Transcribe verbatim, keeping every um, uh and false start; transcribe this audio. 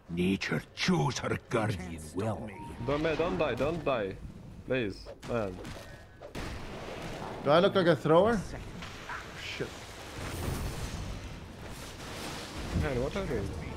Nature chose her guardian well. Don't, man, don't die, don't die. Please, man. Do I look like a thrower? Shit. Man, what are you doing?